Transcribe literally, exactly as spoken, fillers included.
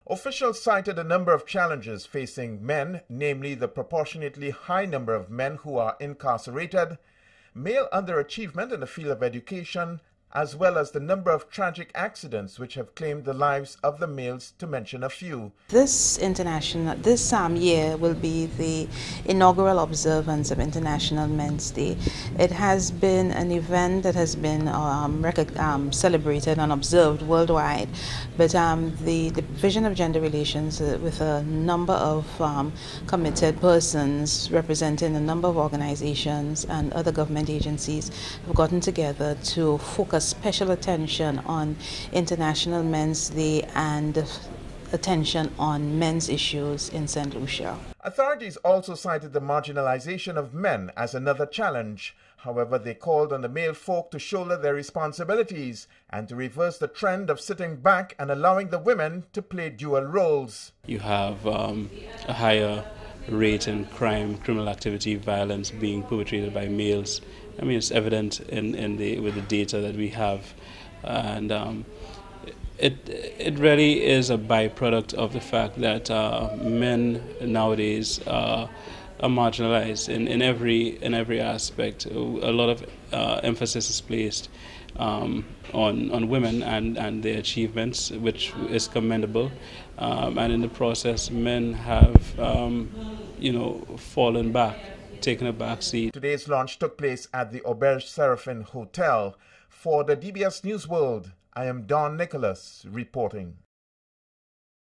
Officials cited a number of challenges facing men, namely the proportionately high number of men who are incarcerated, male underachievement in the field of education, as well as the number of tragic accidents which have claimed the lives of the males, to mention a few. This international, this um, year will be the inaugural observance of International Men's Day. It has been an event that has been um, um, celebrated and observed worldwide, but um, the, the Division of Gender Relations, uh, with a number of um, committed persons representing a number of organizations and other government agencies, have gotten together to focus special attention on International Men's Day and attention on men's issues in Saint Lucia. Authorities also cited the marginalization of men as another challenge. However, they called on the male folk to shoulder their responsibilities and to reverse the trend of sitting back and allowing the women to play dual roles. You have um, a higher rate in crime, criminal activity, violence being perpetrated by males. I mean, it's evident in, in the with the data that we have, and um, it it really is a byproduct of the fact that uh, men nowadays uh, are marginalized in, in every in every aspect. A lot of uh, emphasis is placed um, on on women and and their achievements, which is commendable, um, and in the process, men have um, you know fallen back, taken a back seat. Today's launch took place at the Auberge Seraphine Hotel. For the D B S News World, I am Don Nicholas reporting.